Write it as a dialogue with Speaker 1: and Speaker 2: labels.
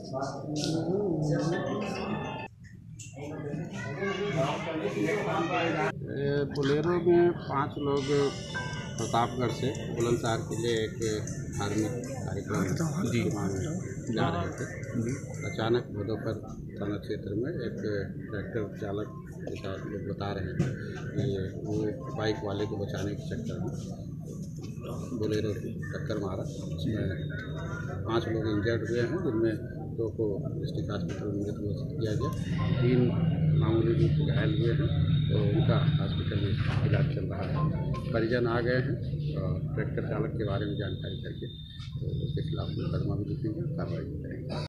Speaker 1: Bolero में 5 लोग प्रतापगढ़ से बुलंदशहर के लिए एक धार्मिक कार्यक्रम जा रहे थे। अचानक भदोकर थाना क्षेत्र में एक ट्रैक्टर चालक जैसा लोग बता रहे हैं कि वो बाइक वाले को बचाने के चक्कर में बोलेरो टक्कर मारा। उसमें 5 लोग इंजर्ड हुए हैं, जिनमें 2 को डिस्ट्रिक्ट हॉस्पिटल में मृत घोषित किया गया। 3 मामूली रूप से घायल हुए हैं, तो उनका हॉस्पिटल में इलाज चल रहा है। परिजन आ गए हैं और ट्रैक्टर चालक के बारे में जानकारी करके तो उसके खिलाफ मुकदमा भी लिखेंगे और कार्रवाई करेंगे।